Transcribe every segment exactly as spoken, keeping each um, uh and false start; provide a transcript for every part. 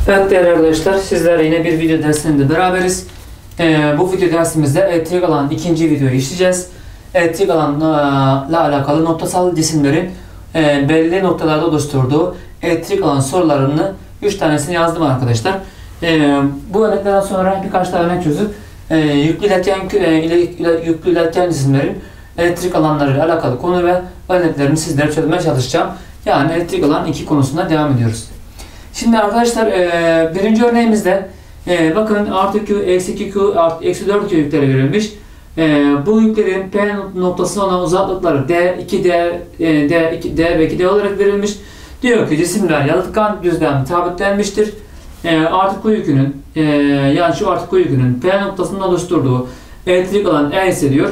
Evet değerli arkadaşlar, sizlerle yine bir video dersinde beraberiz. Ee, bu video dersimizde elektrik alanın ikinci videoyu işleyeceğiz. Elektrik alanla alakalı noktasal cisimlerin e, belli noktalarda oluşturduğu elektrik alan sorularını üç tanesini yazdım arkadaşlar. E, bu örneklerden sonra birkaç tane örnek çözüp e, yüklü iletken e, yüklü iletken cisimlerin elektrik alanlarıyla alakalı konu ve örneklerini sizlere çözmeye çalışacağım. Yani elektrik alan iki konusunda devam ediyoruz. Şimdi arkadaşlar e, birinci örneğimizde e, bakın artı Q, eksi iki Q, artı, eksi dört Q yükleri verilmiş. E, bu yüklerin P noktasına olan uzaklıkları D, iki D, e, D, iki D ve iki D olarak verilmiş. Diyor ki cisimler yalıtkan düzlem sabitlenmiştir. E, artı Q yükünün e, yani şu artı Q yükünün P noktasında oluşturduğu elektrik alan E ise diyor.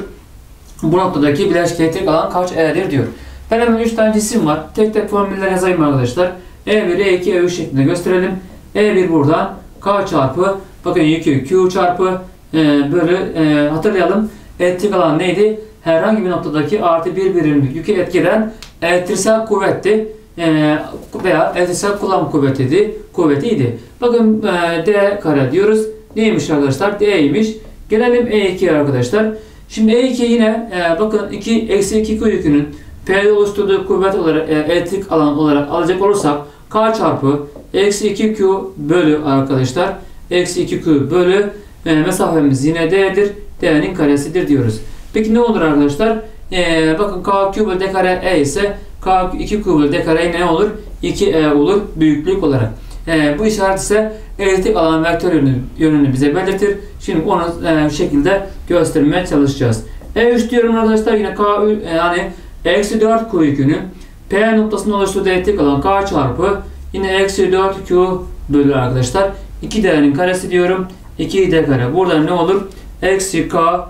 Bu noktadaki bileşik elektrik alan kaç E'dir diyor. Ben hemen üç tane cisim var. Tek tek formüller yazayım arkadaşlar. E bir, E iki, E üç şeklinde gösterelim. E bir buradan K çarpı bakın yükü Q çarpı e, bölü e, hatırlayalım. Elektrik alan neydi? Herhangi bir noktadaki artı bir birimlik yükü etkilen elektriksel kuvvetti e, veya elektriksel kullanım kuvvetiydi. Kuvvetiydi. Bakın e, D kare diyoruz. Neymiş arkadaşlar? D'ymiş. Gelelim E iki'ye arkadaşlar. Şimdi E iki yine e, bakın iki eksi iki Q yükünün P'de oluşturduğu kuvvet olarak e, elektrik alan olarak alacak olursak K çarpı eksi iki Q bölü arkadaşlar eksi iki Q bölü e, mesafemiz yine D'dir. D'nin karesidir diyoruz. Peki ne olur arkadaşlar? E, bakın K Q bölü D kare E ise K iki Q bölü D kare ne olur? iki E olur büyüklük olarak. E, bu işaret ise elektrik alan vektör yönünü, yönünü bize belirtir. Şimdi onu e, şekilde göstermeye çalışacağız. E üç diyorum arkadaşlar yine K e, yani eksi dört Q yükünün P noktasında oluşturduğu elektrik alan K çarpı yine eksi dört Q bölü arkadaşlar iki D'nin karesi diyorum. iki D kare. Burada ne olur? Eksi K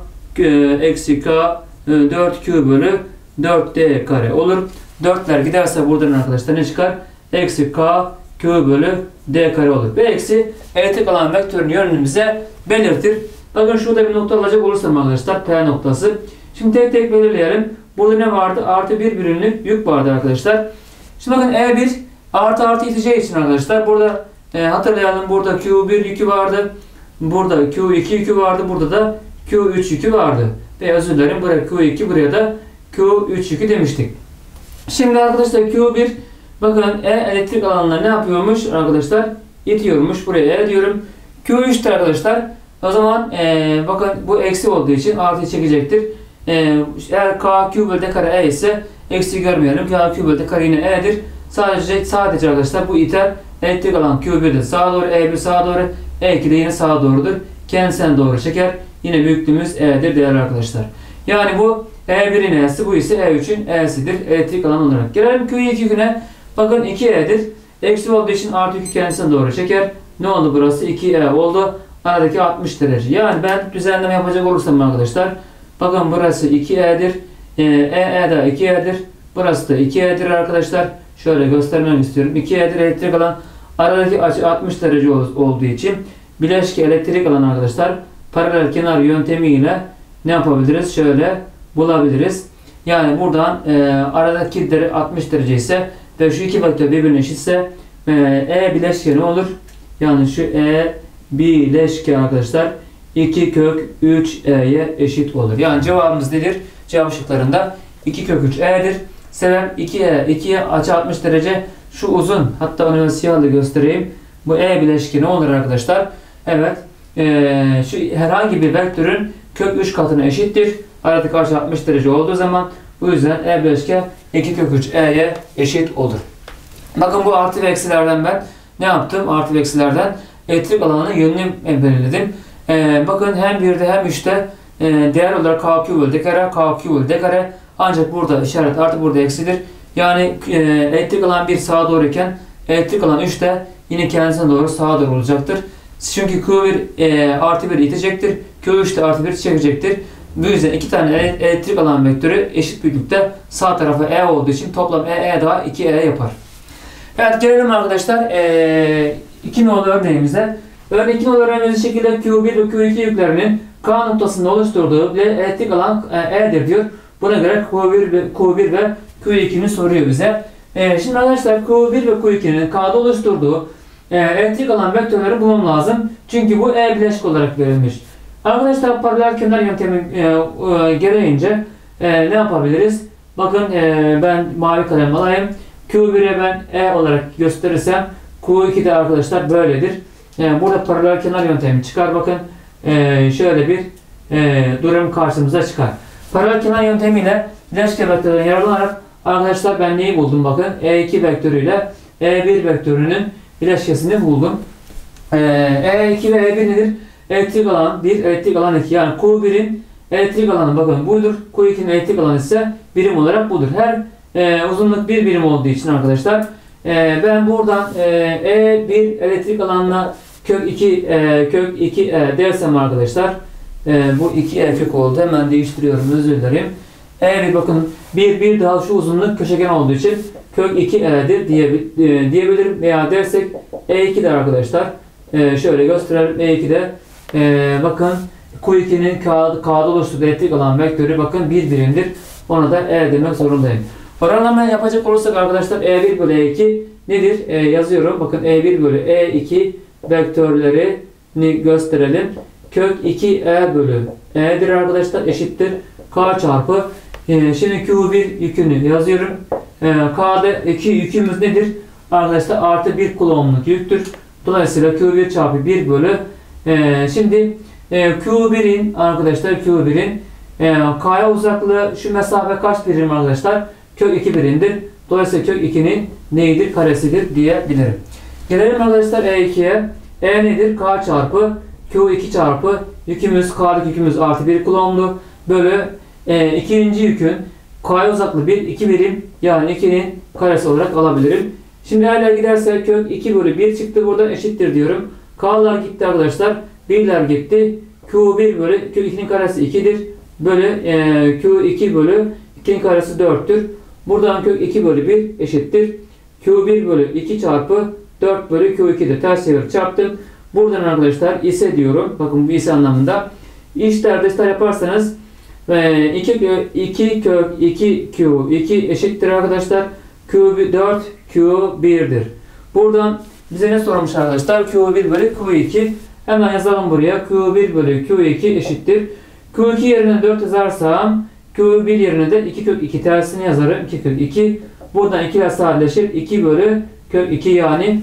eksi K dört Q bölü dört D kare olur. dörtler giderse buradan arkadaşlar ne çıkar? Eksi K Q bölü D kare olur. Ve eksi elektrik alan vektörünün yönünü bize belirtir. Bakın şurada bir nokta alacak olursam arkadaşlar P noktası. Şimdi tek tek belirleyelim. Burada ne vardı? Artı bir birimlik yük vardı arkadaşlar. Şimdi bakın E bir artı artı iteceği için arkadaşlar burada e, hatırlayalım burada Q bir yükü vardı. Burada Q iki yükü vardı. Burada da Q üç yükü vardı. Ve özür dilerim buraya Q iki buraya da Q üç yükü demiştik. Şimdi arkadaşlar Q bir bakın E elektrik alanına ne yapıyormuş arkadaşlar? İtiyormuş. Buraya E diyorum. Q üç'tür arkadaşlar. O zaman e, bakın bu eksi olduğu için artı çekecektir. E, eğer K Q bölü D kare E ise eksi görmeyelim. K Q bölü D kare yine E'dir. Sadece sadece arkadaşlar bu iter. Elektrik alan Q bir'de sağa doğru, E bir sağa doğru, E iki de yine sağa doğrudur. Kendisine doğru çeker. Yine büyüklüğümüz E'dir değerli arkadaşlar. Yani bu E bir'in E'si, bu ise E üç'ün E'sidir. Elektrik alan olarak. Gelelim Q iki güne. Bakın iki E'dir. Eksi olduğu için artı yükü kendisine doğru çeker. Ne oldu burası? iki E oldu. Aradaki altmış derece. Yani ben düzenleme yapacak olursam arkadaşlar. Bakın burası iki E'dir. E, E de iki E'dir. Burası da iki E'dir arkadaşlar. Şöyle göstermek istiyorum. iki E'dir elektrik alan. Aradaki açı altmış derece olduğu için bileşik elektrik alan arkadaşlar paralel kenar yöntemiyle ne yapabiliriz? Şöyle bulabiliriz. Yani buradan e, aradaki dere altmış derece ise ve şu iki vektör birbirine eşitse e, E bileşke ne olur? Yani şu E bileşke arkadaşlar iki kök üç E'ye eşit olur. Yani cevabımız nedir? Cevap şıklarında iki kök üç E'dir. Sebep iki E, ikiye açı altmış derece. Şu uzun, hatta onu siyahla göstereyim. Bu E bileşki ne olur arkadaşlar? Evet. Ee, şu herhangi bir vektörün kök üç katına eşittir. Aradaki açı altmış derece olduğu zaman bu yüzden E bileşke iki kök üç E'ye eşit olur. Bakın bu artı ve eksilerden ben ne yaptım? Artı ve eksilerden elektrik alanının yönünü belirledim. Ee, bakın hem bir'de hem üç'te e, değer olarak K Q bölü D kare, K Q bölü D kare. Ancak burada işaret artı, burada eksidir. Yani e, elektrik alan bir sağa doğru iken elektrik alan üç de yine kendisine doğru sağa doğru olacaktır. Çünkü Q bir e, artı bir itecektir. Q üç de artı bir çekecektir. Bu yüzden iki tane elektrik alan vektörü eşit büyüklükte sağ tarafa E olduğu için toplam E, E daha iki E yapar. Evet gelelim arkadaşlar e, iki nolu örneğimize. Örneğin iki nolu örneğimiz şekilde Q bir ve Q iki yüklerinin K noktasında oluşturduğu elektrik alan e, E'dir diyor. Buna göre Q bir ve Q bir ve Q iki'ni soruyor bize. Ee, şimdi arkadaşlar Q bir ve Q iki'nin K'da oluşturduğu e, elektrik alan vektörleri bulmam lazım. Çünkü bu E bileşik olarak verilmiş. Arkadaşlar paralel kenar yöntemi e, e, gereğince e, ne yapabiliriz? Bakın e, ben mavi kalem alayım. Q bir'e ben E olarak gösterirsem Q iki de arkadaşlar böyledir. E, burada paralel kenar yöntemi çıkar. Bakın e, şöyle bir e, durum karşımıza çıkar. Paralel kenar yöntemiyle bileşik vektörden yararlanarak arkadaşlar ben neyi buldum? Bakın E iki vektörüyle E bir vektörünün bileşkesini buldum. E, E iki ve E bir nedir? Elektrik alan bir, elektrik alan iki. Yani Q bir'in elektrik alanı bakın budur. Q iki'nin elektrik alanı ise birim olarak budur. Her e, uzunluk bir birim olduğu için arkadaşlar e, ben buradan e, E bir elektrik alanına kök iki e, kök iki E dersem arkadaşlar e, bu iki E kök oldu. Hemen değiştiriyorum, özür dilerim. E bir bakın bir bir daha şu uzunluk köşegen olduğu için kök iki E'dir diye, e, diyebilirim veya dersek E iki de arkadaşlar e, şöyle gösterelim. E iki de e, bakın Q iki'nin K'da oluşturduğu elektrik alan vektörü bakın bir birimdir. Ona da E demek zorundayım. Oranlama yapacak olursak arkadaşlar E bir bölü E iki nedir? E, yazıyorum. Bakın E bir bölü E iki vektörlerini gösterelim. Kök iki E bölü E'dir arkadaşlar, eşittir K çarpı. E, şimdi Q bir yükünü yazıyorum. E, K'da iki yükümüz nedir? Arkadaşlar artı bir kulomluk yüktür. Dolayısıyla Q bir çarpı bir bölü e, şimdi e, Q bir'in arkadaşlar Q bir'in e, K'ya uzaklığı şu mesafe kaç birim arkadaşlar? Kök iki birimdir. Dolayısıyla kök iki'nin neydir? Karesidir diyebilirim. Gelelim arkadaşlar E iki'ye. E nedir? K çarpı Q iki çarpı yükümüz, K'daki yükümüz artı bir kulomlu bölü e, ikinci yükün K'ya uzaklığı bir, iki birim, yani iki'nin karesi olarak alabilirim. Şimdi hala giderse kök iki bölü bir çıktı, burada eşittir diyorum. K'lar gitti arkadaşlar. bir'ler gitti. Q bir bölü Q iki'nin karesi iki'dir. Bölü e, Q iki bölü iki'nin karesi dört'tür. Buradan kök iki bölü bir eşittir Q bir bölü iki çarpı dört bölü Q iki'dir. Ters çevir çarptım. Buradan arkadaşlar ise diyorum. Bakın bu ise anlamında. İşler dışlar yaparsanız e, iki kök iki Q iki eşittir arkadaşlar. Q dört Q bir'dir. Buradan bize ne sormuş arkadaşlar? Q bir bölü Q iki. Hemen yazalım buraya. Q bir bölü Q iki eşittir. Q iki yerine dört yazarsam Q bir yerine de iki kök iki tersini yazarım. iki kök iki. Buradan iki ile sadeleşir. iki bölü kök iki, yani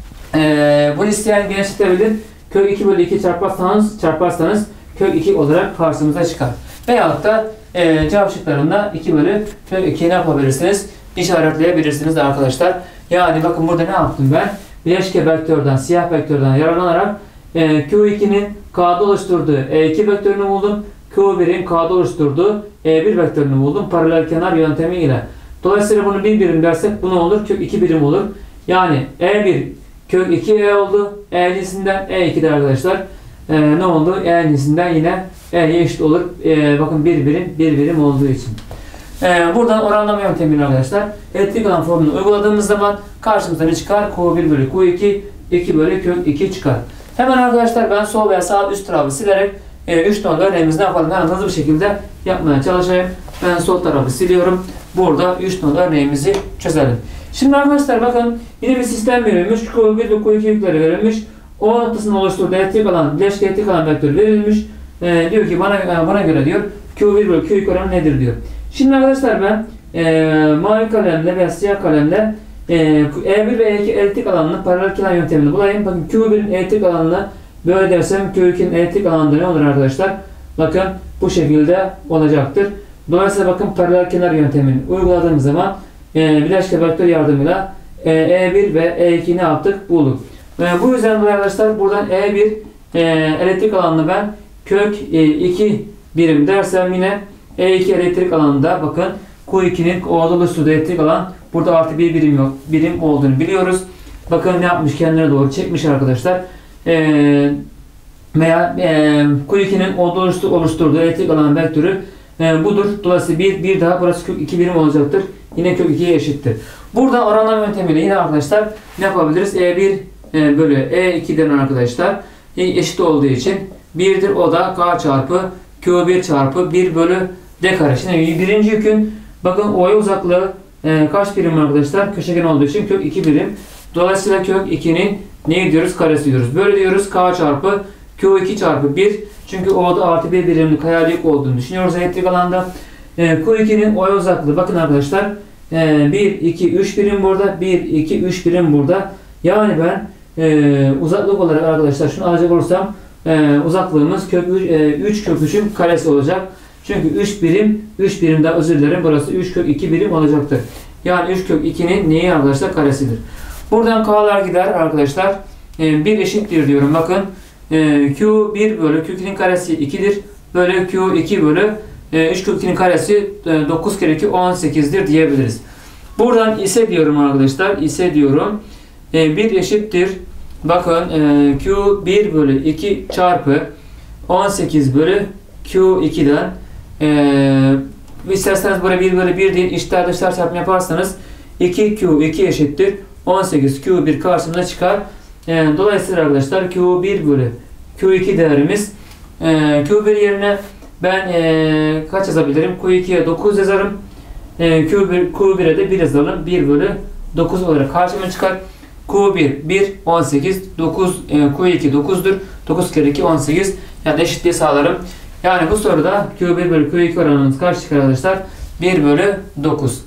ee, bunu isteyen genişletebilir. Kök iki bölü iki çarparsanız, çarparsanız kök iki olarak karşımıza çıkar. Veyahut da e, cevap şıklarında iki bölü kök iki ne yapabilirsiniz? İşaretleyebilirsiniz arkadaşlar. Yani bakın burada ne yaptım ben? Bileşke vektörden, siyah vektörden yararlanarak e, Q iki'nin K'da oluşturduğu E iki vektörünü buldum. Q bir'in K'da oluşturduğu E bir vektörünü buldum paralel kenar yöntemi ile. Dolayısıyla bunu bir birim dersek bu ne olur? Kök iki birim olur. Yani E bir kök iki E oldu. E cinsinden E iki'de arkadaşlar. E, ne oldu? E cinsinden yine E'ye eşit olur. E, bakın bir birim, bir birim olduğu için. E, buradan oranlama yöntemini arkadaşlar elektrik alan formülünü uyguladığımız zaman karşımıza ne çıkar? Q bir bölü Q iki, iki bölü kök iki çıkar. Hemen arkadaşlar ben sol veya sağ üst tarafı silerek üç nolu örneğimizi ne yapalım? Hemen hızlı bir şekilde yapmaya çalışayım. Ben sol tarafı siliyorum. Burada üç nolu örneğimizi çözelim. Şimdi arkadaşlar bakın yine bir sistem verilmiş. Q bir ve Q iki yükleri verilmiş. O noktasını oluşturduğu elektrik alan, bileşke elektrik alan vektörü verilmiş. E, diyor ki bana bana göre diyor Q bir bölü Q iki oranı nedir diyor. Şimdi arkadaşlar ben e, mavi kalemle veya siyah kalemle e, E bir ve E iki elektrik alanının paralel kenar yöntemini bulayım. Bakın Q bir'in elektrik alanını böyle dersem Q iki'nin elektrik alanında ne olur arkadaşlar? Bakın bu şekilde olacaktır. Dolayısıyla bakın paralel kenar yöntemini uyguladığımız zaman e, bileşke vektör yardımıyla e, E bir ve E iki ne yaptık? Bulduk. E, bu yüzden arkadaşlar buradan E bir e, elektrik alanını ben kök e, iki birim dersem yine E iki elektrik alanında bakın Q iki'nin O'da oluşturduğu elektrik alan burada artı bir birim yok. Birim olduğunu biliyoruz. Bakın ne yapmış? Kendine doğru çekmiş arkadaşlar. E, veya e, Q iki'nin O'da oluşturduğu elektrik alan vektörü e, budur. Dolayısıyla bir, bir daha burası kök iki birim olacaktır. Yine kök iki'ye eşittir. Burada oranlama yöntemiyle yine arkadaşlar ne yapabiliriz? E bir e, bölü E iki'den arkadaşlar e, eşit olduğu için bir'dir. O da K çarpı Q bir çarpı bir bölü D kare. Şimdi birinci yükün bakın O'ya uzaklığı e, kaç birim arkadaşlar? Köşegen olduğu için kök iki birim. Dolayısıyla kök iki'nin ne diyoruz? Karesi diyoruz. Böyle diyoruz. K çarpı Q iki çarpı bir. Çünkü O'da artı bir birimli kayalık olduğunu düşünüyoruz elektrik alanda. E, Q iki'nin O'ya uzaklığı bakın arkadaşlar. E, bir, iki, üç birim burada. bir, iki, üç birim burada. Yani ben e, uzaklık olarak arkadaşlar şunu alacak olursam e, uzaklığımız kök üç kök üçün karesi olacak. Çünkü üç birim, üç birim daha özür dilerim. Burası üç kök iki birim olacaktır. Yani üç kök iki'nin neyi arkadaşlar? Karesidir. Buradan K'lar gider arkadaşlar. E, bir eşittir diyorum. Bakın e, Q bir bölü Q iki'nin karesi iki'dir. Bölü Q iki bölü e, üç kök iki'nin karesi e, dokuz kere iki on sekiz'dir diyebiliriz. Buradan ise diyorum arkadaşlar. İse diyorum. E, bir eşittir. Bakın e, Q bir bölü iki çarpı on sekiz bölü Q iki'den e, isterseniz buraya bir bölü bir değil içler dışlar çarpımı yaparsanız iki Q iki eşittir on sekiz Q bir karşımıza çıkar. E, dolayısıyla arkadaşlar Q bir bölü Q iki değerimiz e, Q bir yerine ben e, kaç yazabilirim? Q iki'ye dokuz yazarım. E, Q bir, Q bir'e de bir yazalım. bir bölü dokuz olarak karşıma çıkar. Q bir, bir, on sekiz, dokuz, e, Q iki dokuz'dur. dokuz kere iki, on sekiz. Yani eşitliği sağlarım. Yani bu soruda Q bir bölü Q iki oranımız kaç çıkar arkadaşlar? bir bölü dokuz.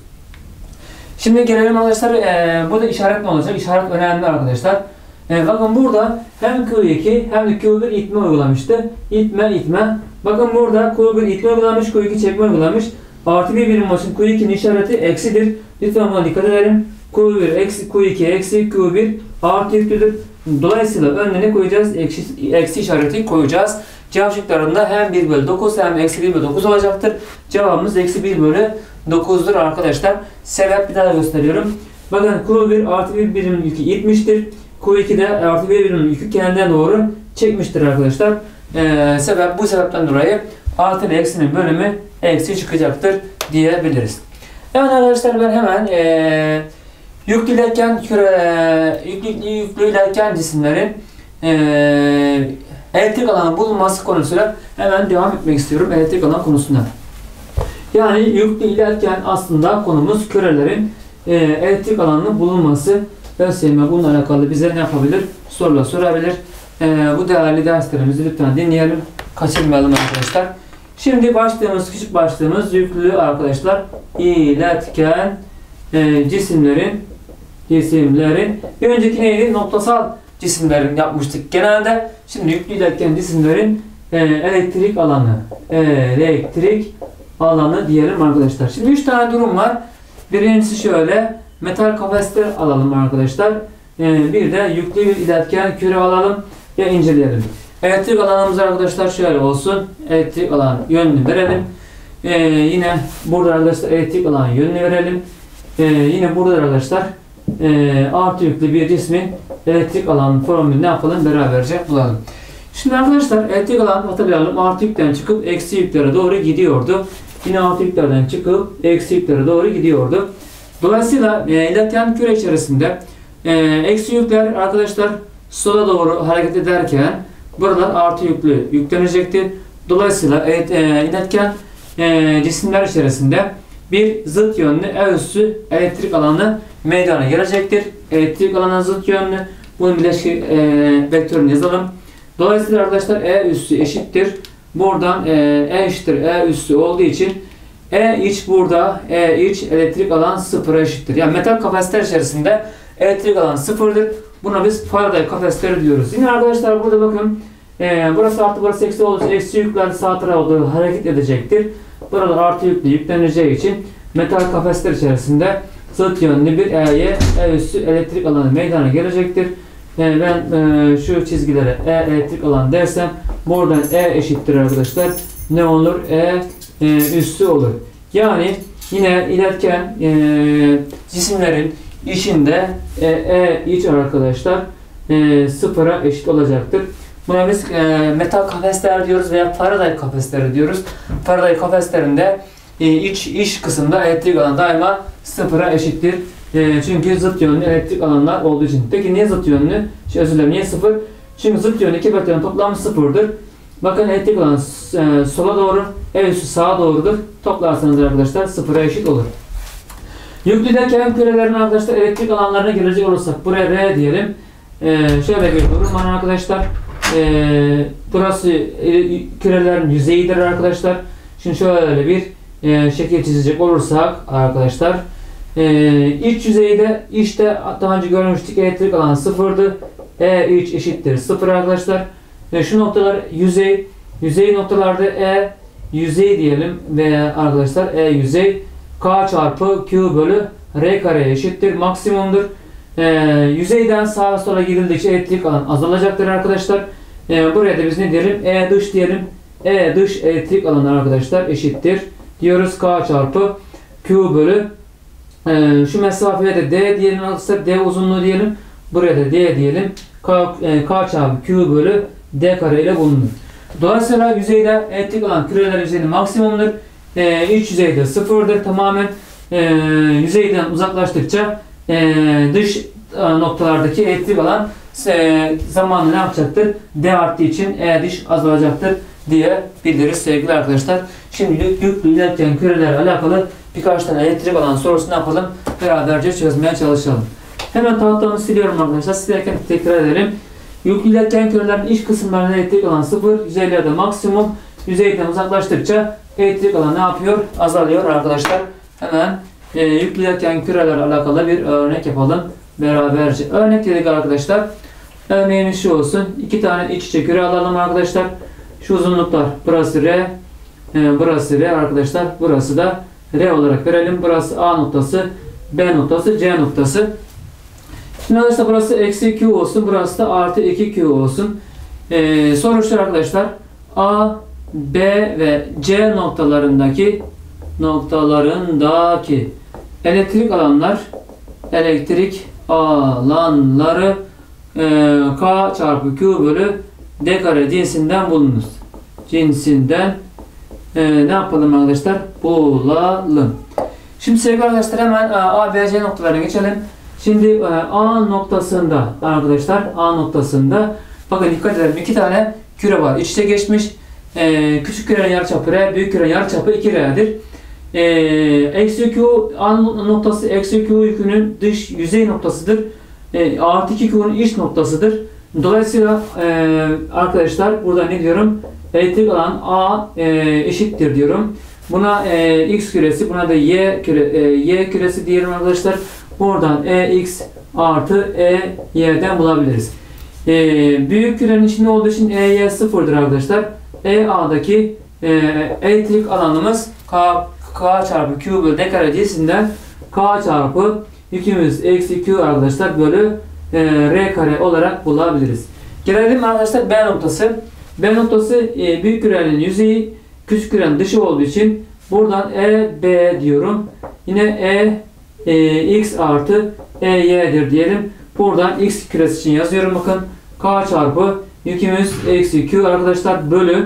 Şimdi gelelim arkadaşlar. E, burada işaret ne olacak? İşaret önemli arkadaşlar. E, bakın burada hem Q iki hem de Q bir itme uygulamıştı. İtme, itme. Bakın burada Q bir itme uygulamış, Q iki çekme uygulamış. Artı bir birim olsun. Q iki'nin işareti eksidir. Lütfen buna dikkat edelim. Q bir eksi Q iki eksi Q bir artı yüklüdür. Dolayısıyla önüne ne koyacağız? Eksi, eksi işareti koyacağız. Cevap şıklarında hem bir bölü dokuz hem eksi bir bölü dokuz olacaktır. Cevabımız eksi bir bölü dokuz'dur arkadaşlar. Sebep bir daha gösteriyorum. Bakın Q bir artı bir birim yükü itmiştir. Q iki de artı bir birim yükü kendinden doğru çekmiştir arkadaşlar. Ee, sebep bu sebepten dolayı artı ile eksinin bölümü eksi çıkacaktır diyebiliriz. Evet arkadaşlar ben hemen ee, yüklü iletken küre, yüklü, yüklü iletken cisimlerin ee, elektrik alanı bulunması konusuyla hemen devam etmek istiyorum elektrik alan konusunda. Yani yüklü iletken aslında konumuz kürelerin e, elektrik alanının bulunması. ÖSYM bununla alakalı bize ne yapabilir? Sorular sorabilir. E, bu değerli derslerimizi lütfen dinleyelim. Kaçırmayalım arkadaşlar. Şimdi başlığımız, küçük başlığımız yüklü arkadaşlar. İletken e, cisimlerin cisimlerin bir önceki neydi? Noktasal cisimlerin yapmıştık genelde. Şimdi yüklü iletken cisimlerin e, elektrik alanı elektrik alanı diyelim arkadaşlar. Şimdi üç tane durum var. Birincisi şöyle. Metal kapasitör alalım arkadaşlar. E, bir de yüklü bir iletken küre alalım ve inceleyelim. Elektrik alanımız arkadaşlar şöyle olsun. Elektrik alan yönünü verelim. E, yine burada arkadaşlar elektrik alan yönünü verelim. E, yine burada arkadaşlar e, artı yüklü bir cismin elektrik alanının formülünü ne yapalım? Beraberce bulalım. Şimdi arkadaşlar elektrik alanı hatırlayalım. Artı yükten çıkıp eksi yüklere doğru gidiyordu. Yine artı yüklerden çıkıp eksi yüklere doğru gidiyordu. Dolayısıyla e, iletken küre içerisinde e, eksi yükler arkadaşlar sola doğru hareket ederken buralar artı yüklü yüklenecektir. Dolayısıyla evet, e, iletken e, cisimler içerisinde bir zıt yönlü E üssü elektrik alanı meydana gelecektir. Elektrik alanı zıt yönlü. Bunun bileşik e, vektörünü yazalım. Dolayısıyla arkadaşlar E üssü eşittir. Buradan e, E eşittir E üssü olduğu için E iç burada E iç elektrik alan sıfıra eşittir. Yani metal kapasitör içerisinde elektrik alan sıfırdır. Buna biz Faraday kapasitörü diyoruz. Yine arkadaşlar burada bakın e, burası artı burası eksi olduğu için eksi yükler sağ tarafa doğru hareket edecektir. Burada artı yüklü yükleneceği için metal kapasitör içerisinde zıt yönlü bir E'ye E üssü elektrik alanı meydana gelecektir. Yani ben e, şu çizgilere E elektrik alan dersem buradan E eşittir arkadaşlar. Ne olur? E, e üssü olur. Yani yine iletken e, cisimlerin içinde e, E iç arkadaşlar e, sıfıra eşit olacaktır. Buna biz e, metal kapasitör diyoruz veya Faraday kapasitörü diyoruz. Faraday kapasitöründe e, iç iç kısımda elektrik alanı daima sıfıra eşittir. E, çünkü zıt yönlü elektrik alanlar olduğu için. Peki niye zıt yönlü? Şey, özür dilerim, niye sıfır? Çünkü zıt yönlü iki vektörün toplamı sıfırdır. Bakın elektrik alanı e, sola doğru, E üssü sağa doğrudur. Toplarsanız arkadaşlar sıfıra eşit olur. Yüklü iletken kürelerin arkadaşlar elektrik alanlarına girecek olursak buraya R diyelim. Ee, şöyle bir durum var arkadaşlar. Ee, burası e, kürelerin yüzeyidir arkadaşlar. Şimdi şöyle bir e, şekil çizecek olursak arkadaşlar, e, iç yüzeyde işte daha önce görmüştük, elektrik alanı sıfırdı. E iç eşittir sıfır arkadaşlar. Ve şu noktalar yüzey. Yüzey noktalarda E yüzey diyelim veya arkadaşlar E yüzey K çarpı Q bölü R kare eşittir maksimumdur. Ee, yüzeyden sağa sola gidildikçe elektrik alan azalacaktır arkadaşlar. Ee, buraya da biz ne diyelim? E dış diyelim. E dış elektrik alanı arkadaşlar eşittir diyoruz. K çarpı Q bölü e, şu mesafeye de D diyelim arkadaşlar. D uzunluğu diyelim. Buraya da D diyelim. K, e, K çarpı Q bölü D kare ile bulunur. Dolayısıyla yüzeyde elektrik alan küreler yüzeyinde maksimumdur. E, iç yüzeyde sıfırdır tamamen. E, yüzeyden uzaklaştıkça e, dış e, noktalardaki elektrik alan e, zamanla ne yapacaktır? D arttığı için E dış azalacaktır diye bildiririz sevgili arkadaşlar. Şimdi yüklü iletken kürelerle alakalı birkaç tane elektrik alan sorusunu yapalım. Beraberce çözmeye çalışalım. Hemen tahtamı siliyorum arkadaşlar. Silerken tekrar edelim. Yüklü iletken kürelerin iç kısımlarında elektrik alan sıfır, yüzeylerde maksimum. Yüzeyden uzaklaştıkça elektrik alan ne yapıyor? Azalıyor arkadaşlar. Hemen e, yüklü iletken kürelerle alakalı bir örnek yapalım beraberce. Örnek dedik arkadaşlar. Örneğimiz şu olsun. İki tane iç içe küre alalım arkadaşlar. Şu uzunluklar burası R, e, burası R arkadaşlar. Burası da R olarak verelim. Burası A noktası, B noktası, C noktası. Şimdi arkadaşlar burası eksi Q olsun. Burası da artı iki Q olsun. Ee, sonuçlar arkadaşlar A, B ve C noktalarındaki noktalarındaki elektrik alanlar elektrik alanları e, K çarpı Q bölü D kare cinsinden bulunur. Cinsinden e, ne yapalım arkadaşlar? Bulalım. Şimdi sevgili arkadaşlar hemen A, B, C noktalarına geçelim. Şimdi A noktasında arkadaşlar A noktasında bakın dikkat edelim, iki tane küre var. İç içe geçmiş. Ee, küçük kürenin yarıçapı R, büyük kürenin yarıçapı iki R'dir. Ee, eksi Q A noktası eksi Q yükünün dış yüzey noktasıdır. Ee, artı iki Q'nun iç noktasıdır. Dolayısıyla e, arkadaşlar burada ne diyorum? Elektrik alan A e, eşittir diyorum. Buna e, X küresi, buna da Y küre, e, Y küresi diyelim arkadaşlar. Buradan E X artı E Y'den bulabiliriz. E, büyük kürenin içinde olduğu için E Y sıfırdır arkadaşlar. E A'daki e, elektrik alanımız K, K çarpı Q bölü D kare cinsinden K çarpı yükümüz eksi Q arkadaşlar bölü e, R kare olarak bulabiliriz. Gelelim arkadaşlar B noktası. B noktası e, büyük kürenin yüzeyi, küçük kürenin dışı olduğu için buradan E B diyorum. Yine E E, X artı E Y'dir diyelim. Buradan X küresi için yazıyorum bakın. K çarpı yükümüz eksi Q arkadaşlar bölü.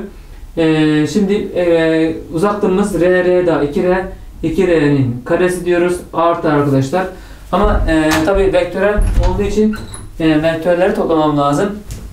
E, şimdi e, uzaklığımız R R daha iki R. iki R'nin karesi diyoruz. Artı arkadaşlar. Ama e, tabi vektörel olduğu için e, vektörleri toplamam lazım.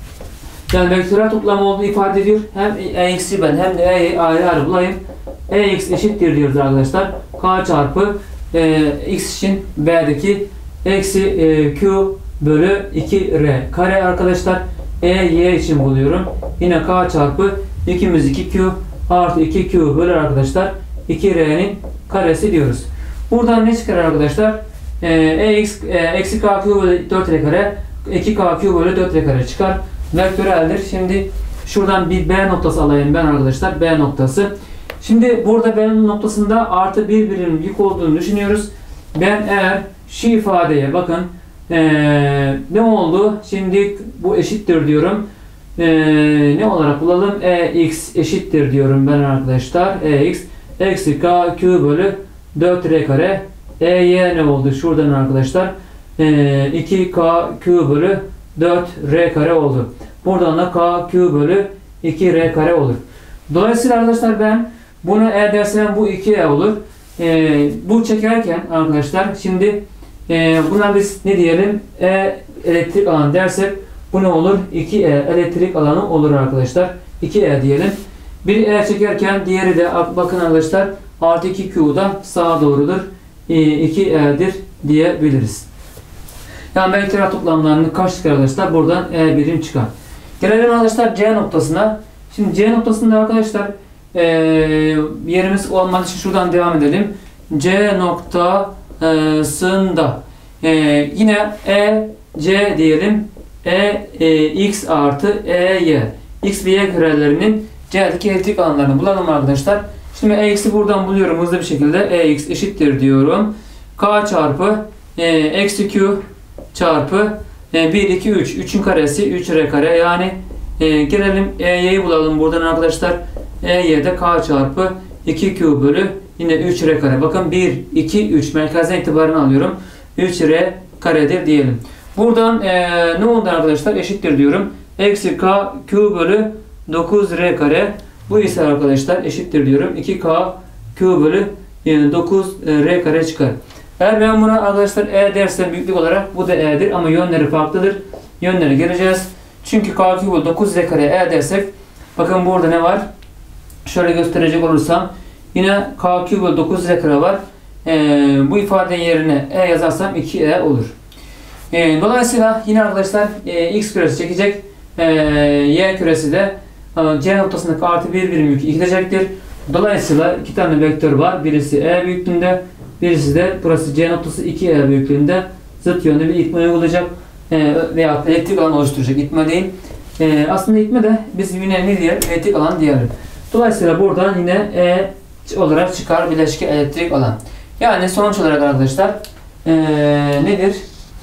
Yani vektörel toplam olduğu ifade ediyor. Hem E X'i ben hem de E'yi ayrı ayrı bulayım. E X eşittir diyoruz arkadaşlar. K çarpı e, X için B'deki eksi e, Q bölü iki R kare arkadaşlar. E Y için buluyorum. Yine K çarpı yükümüz iki Q artı iki Q bölü arkadaşlar iki R'nin karesi diyoruz. Buradan ne çıkar arkadaşlar? E, Ex e, eksi K Q bölü dört R kare iki K Q bölü dört R kare çıkar. Vektöreldir. Şimdi şuradan bir B noktası alayım ben arkadaşlar. B noktası. Şimdi burada B noktasında artı bir birim yük olduğunu düşünüyoruz. Ben eğer şu ifadeye bakın ee, ne oldu? Şimdi bu eşittir diyorum. Ee, ne olarak bulalım? E X eşittir diyorum ben arkadaşlar. E X eksi K Q bölü dört R kare. E Y ne oldu? Şuradan arkadaşlar. Ee, iki K Q bölü dört R kare oldu. Buradan da K Q bölü iki R kare olur. Dolayısıyla arkadaşlar ben bunu E dersem bu iki E olur. Ee, bu çekerken arkadaşlar şimdi e, buna biz ne diyelim? E elektrik alanı dersek bu ne olur? iki E elektrik alanı olur arkadaşlar. iki E diyelim. Bir E çekerken diğeri de bakın arkadaşlar artı iki Q'dan sağa doğrudur. E, iki E'dir diyebiliriz. Yani vektörel toplamlarının kaç çıkar arkadaşlar? Buradan E birim çıkar. Gelelim arkadaşlar C noktasına. Şimdi C noktasında arkadaşlar e, yerimiz olmadığı için şuradan devam edelim. C noktasında e, yine E C diyelim. E, e x artı E y. X ve Y kürelerinin C'deki elektrik alanlarını bulalım arkadaşlar. Şimdi E x'i buradan buluyorum hızlı bir şekilde. E x eşittir diyorum. K çarpı e, eksi Q çarpı e, bir, iki, üç. üçün karesi üç R kare. Yani e, gelelim E y'yi bulalım buradan arkadaşlar. E y'de K çarpı iki Q bölü yine üç R kare. Bakın bir, iki, üç merkezden itibaren alıyorum. üç R karedir diyelim. Buradan e, ne oldu arkadaşlar? Eşittir diyorum. Eksi K Q bölü dokuz R kare. Bu ise arkadaşlar eşittir diyorum. iki K Q bölü yani dokuz R kare çıkar. Eğer ben buna arkadaşlar E dersem büyüklük olarak bu da E'dir ama yönleri farklıdır. Yönleri geleceğiz. Çünkü K Q bölü dokuz R kare E dersek bakın burada ne var? Şöyle gösterecek olursam yine K Q bölü dokuz R kare var. E, bu ifadenin yerine E yazarsam iki E olur. E, dolayısıyla yine arkadaşlar e, X küresi çekecek. E, Y küresi de e, C noktasındaki artı bir birim yükü gidecektir. Dolayısıyla iki tane vektör var. Birisi E büyüklüğünde, birisi de burası C noktası iki E büyüklüğünde zıt yönde bir itme uygulayacak e, veya elektrik alan oluşturacak. İtme değil. E, aslında itme de biz yine ne diyelim? Elektrik alan diyelim. Dolayısıyla buradan yine E olarak çıkar bileşke elektrik alan. Yani sonuç olarak arkadaşlar e, nedir?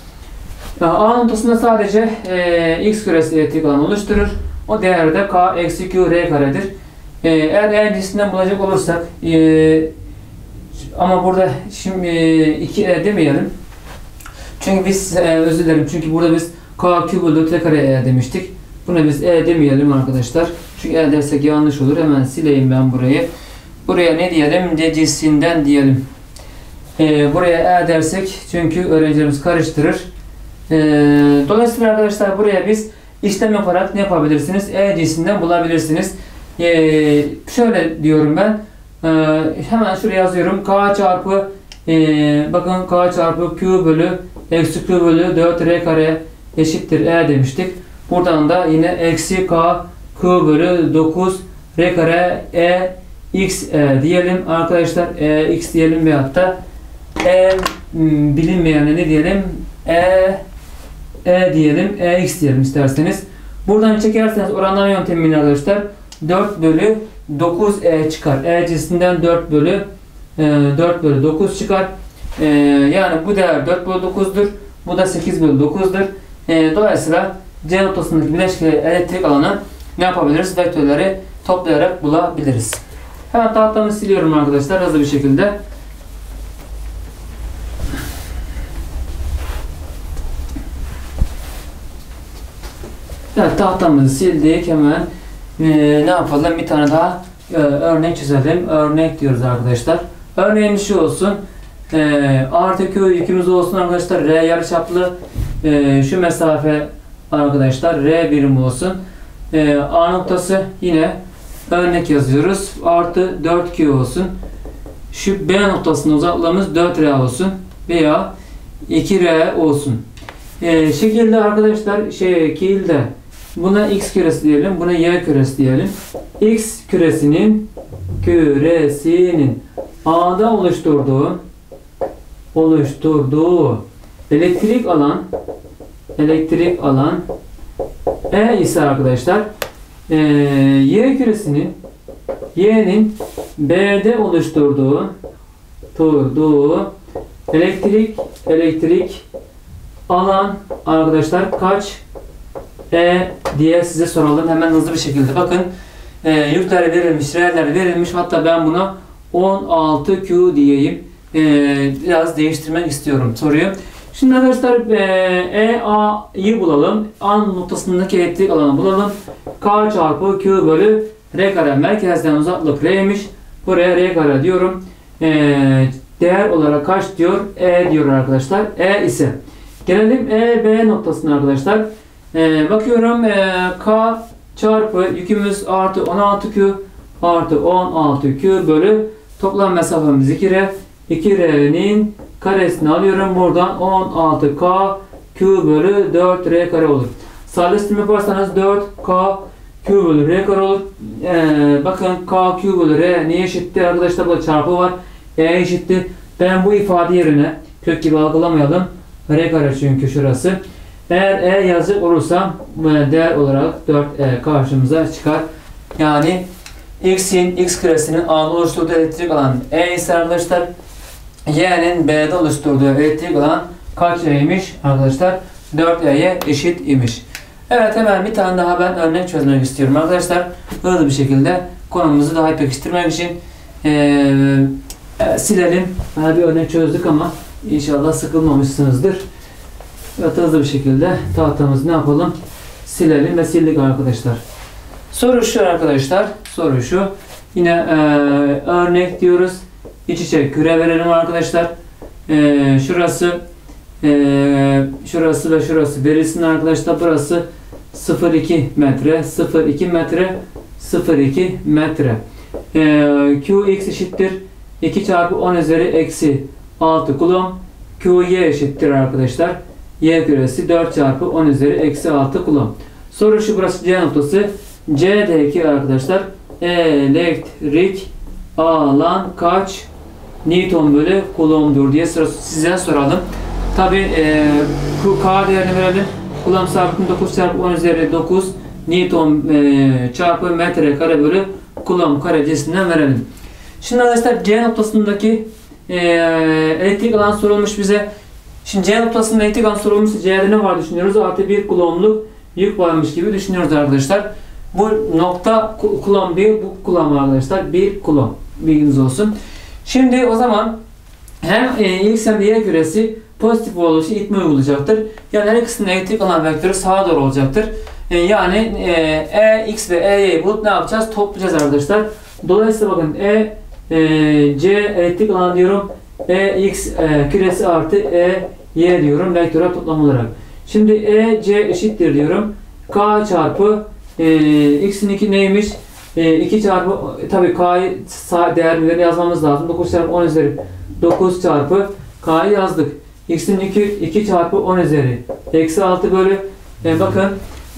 A noktasında sadece e, X küresi elektrik alan oluşturur. O değer de K eksi Q R karedir. E, eğer E cinsinden bulacak olursak e, ama burada şimdi e, iki E demeyelim. Çünkü biz e, özür dilerim. Çünkü burada biz K Q bölü dört R kare E demiştik. Buna biz E demeyelim arkadaşlar. Çünkü E dersek yanlış olur. Hemen sileyim ben burayı. Buraya ne diyelim? C cinsinden diyelim. E, buraya E dersek çünkü öğrencilerimiz karıştırır. E, dolayısıyla arkadaşlar buraya biz işlem yaparak ne yapabilirsiniz? E cinsinden bulabilirsiniz. E, şöyle diyorum ben. E, hemen şuraya yazıyorum. K çarpı e, bakın K çarpı Q bölü eksi Q bölü dört R kare eşittir E demiştik. Buradan da yine eksi K Q bölü dokuz R kare E X E diyelim arkadaşlar. E X diyelim veyahut da E bilinmeyene ne diyelim? E E diyelim. E X diyelim isterseniz. Buradan çekerseniz oranlama yöntemiyle arkadaşlar dört bölü dokuz E çıkar. E cinsinden dört bölü dört bölü dokuz çıkar. E, yani bu değer dört bölü dokuz'dur. Bu da sekiz bölü dokuz'dur. E, dolayısıyla C noktasındaki bileşke elektrik alanı ne yapabiliriz? Vektörleri toplayarak bulabiliriz. Hemen tahtamı siliyorum arkadaşlar hızlı bir şekilde. Evet, tahtamızı sildik. Hemen e, ne yapalım? Bir tane daha e, örnek çizelim. Örnek diyoruz arkadaşlar. Örneğimiz şu olsun. E, artı Q yükümüz olsun arkadaşlar. R yarıçaplı e, şu mesafe arkadaşlar R birim olsun. E, A noktası yine örnek yazıyoruz. Artı dört Q olsun. Şu B noktasının uzaklığımız dört R olsun. Veya iki R olsun. E, şekilde arkadaşlar şekilde buna X küresi diyelim. Buna Y küresi diyelim. X küresinin küresinin A'da oluşturduğu oluşturduğu elektrik alan elektrik alan E ise arkadaşlar e, Y küresinin Y'nin B'de oluşturduğu turduğu elektrik elektrik alan arkadaşlar kaç E diye size soralım hemen hızlı bir şekilde. Bakın e, yükler verilmiş, R'ler verilmiş. Hatta ben buna on altı Q diyeyim. E, biraz değiştirmek istiyorum soruyu. Şimdi arkadaşlar e, E A'yı bulalım. A noktasındaki elektrik alanı bulalım. K çarpı Q bölü R kare, merkezden uzaklık R'ymiş. Buraya R kare diyorum. E, değer olarak kaç diyor? E diyor arkadaşlar. E ise gelelim E B noktasına arkadaşlar. E, bakıyorum e, K çarpı yükümüz artı on altı Q artı on altı Q bölü toplam mesafemiz iki R. iki R'nin karesini alıyorum. Buradan on altı K Q bölü dört R kare olur. Sadeleştirme yaparsanız dört K Q bölü R kare olur. Ee, bakın K Q bölü R neye eşittir arkadaşlar? Burada çarpı var. E eşittir. Ben bu ifade yerine kök gibi algılamayalım. R kare çünkü şurası. Eğer E yazık olursa değer olarak dört E karşımıza çıkar. Yani X'in X küresinin A'da oluşturduğu elektrik alan E ise arkadaşlar Y'nin B'de oluşturduğu elektrik alan kaç E'ymiş arkadaşlar? dört E'ye eşit imiş. Evet, hemen bir tane daha ben örnek çözmek istiyorum arkadaşlar. Hızlı bir şekilde konumuzu daha pekiştirmek için ee, evet, silelim. Daha bir örnek çözdük ama inşallah sıkılmamışsınızdır. Evet, hızlı bir şekilde tahtamızı ne yapalım? Silelim ve sildik arkadaşlar. Soru şu arkadaşlar. Soru şu. Yine e, örnek diyoruz. İç içe küre verelim arkadaşlar. E, şurası e, şurası ve şurası verilsin arkadaşlar. Burası sıfır virgül iki metre, sıfır virgül iki metre, sıfır virgül iki metre. E, Qx eşittir iki çarpı on üzeri eksi altı kulomb. Qy eşittir arkadaşlar. Y küresi dört çarpı on üzeri eksi altı kulomb. Soru şu, burası C noktası. C'deki arkadaşlar elektrik alan kaç Newton bölü kulombdur diye size soralım. Tabi e, K değerini verelim. Kulomb sabitinin dokuz çarpı on üzeri dokuz Newton e, çarpı metre kare bölü kulomb kare cinsinden verelim. Şimdi arkadaşlar C noktasındaki e, elektrik alan sorulmuş bize. Şimdi C noktasında elektrik alan sorulmuşsa C'de ne var düşünüyoruz? Artı bir kulombluk yük varmış gibi düşünüyoruz arkadaşlar. Bu nokta kulomb değil, bu kulomb arkadaşlar. bir kulomb. Bilginiz olsun. Şimdi o zaman hem e, X hem de Y küresi pozitif olduğu için itme uygulayacaktır. Yani her ikisinin elektrik alan vektörü sağa doğru olacaktır. E, yani e, E, X ve E'yi bulup ne yapacağız? Toplayacağız arkadaşlar. Dolayısıyla bakın E, e C elektrik alan diyorum. E, X e, küresi artı E, Y diyorum. Vektörel toplam olarak. Şimdi E, C eşittir diyorum. K çarpı e, X'in iki neymiş? E, iki çarpı tabii K'yı değerlerini yazmamız lazım. dokuz çarpı on üzeri dokuz çarpı K'yı yazdık. X'in iki, iki çarpı on üzeri eksi altı bölü e, bakın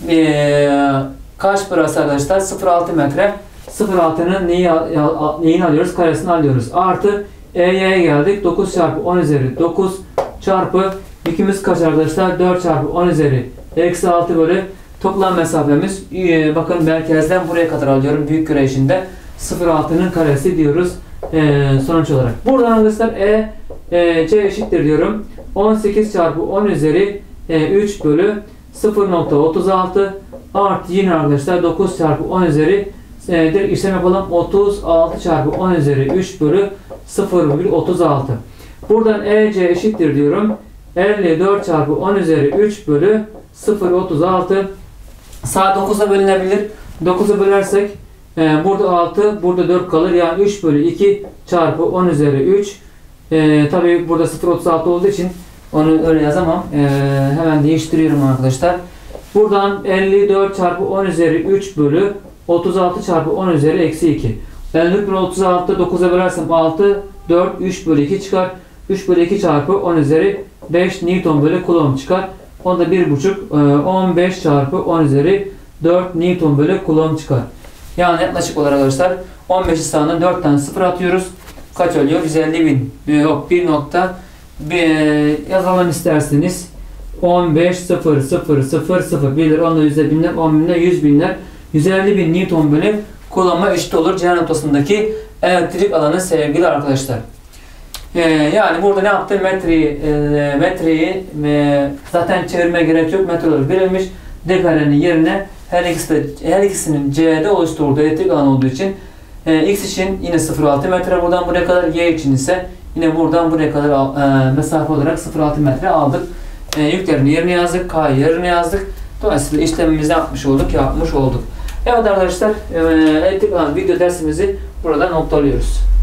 e, kaç burası arkadaşlar? sıfır virgül altı metre. sıfır virgül altının neyi, neyini alıyoruz? Karesini alıyoruz. Artı E'ye geldik. dokuz çarpı on üzeri dokuz çarpı ikimiz kaç arkadaşlar? dört çarpı on üzeri eksi altı bölü toplam mesafemiz e, bakın merkezden buraya kadar alıyorum. Büyük küre içinde sıfır virgül altının karesi diyoruz e, sonuç olarak. Buradan arkadaşlar E, e C eşittir diyorum. on sekiz çarpı on üzeri e, üç bölü sıfır virgül otuz altı artı yine arkadaşlar dokuz çarpı on üzeri e, direkt işlem yapalım. otuz altı çarpı on üzeri üç bölü sıfır virgül otuz altı. Buradan E C eşittir diyorum. elli dört çarpı on üzeri üç bölü sıfır virgül otuz altı. Sağ dokuza bölünebilir. dokuza bölersek e, burada altı, burada dört kalır. Yani üç bölü iki çarpı on üzeri üç. E, Tabi burada sıfır virgül otuz altı olduğu için onu öyle yazamam. E, hemen değiştiriyorum arkadaşlar. Buradan elli dört çarpı on üzeri üç bölü otuz altı çarpı on üzeri eksi iki. elli dört bölü otuz altı dokuza bölersem altı, dört, üç bölü iki çıkar. üç bölü iki çarpı on üzeri beş Newton bölü kulomb çıkar. Onda bir buçuk, on beş çarpı on üzeri dört Newton bölü kulomb çıkar. Yani yaklaşık olarak arkadaşlar on beş sağına dört tane sıfır atıyoruz. Kaç oluyor? yüz elli bin. Yok, bir nokta yazalım isterseniz. on beş sıfır sıfır sıfır sıfır bilir, onda yüzde binler, on binler, yüz binler. yüz elli bin Newton bölü kulomba eşit olur C noktasındaki elektrik alanı sevgili arkadaşlar. Ee, yani burada ne yaptı? Metreyi, e, metreyi e, zaten çevirmeye gerek yok. Metre olarak verilmiş. D karenin yerine her ikisi de, her ikisinin C'de oluşturduğu elektrik alanı olduğu için e, X için yine sıfır virgül altı metre buradan buraya kadar, Y için ise yine buradan buraya kadar e, mesafe olarak sıfır virgül altı metre aldık. E, yüklerin yerine yazdık. K'yı yerine yazdık. Dolayısıyla işlemimizi yapmış olduk. Yapmış olduk. Evet arkadaşlar, e, elektrik alan video dersimizi burada noktalıyoruz.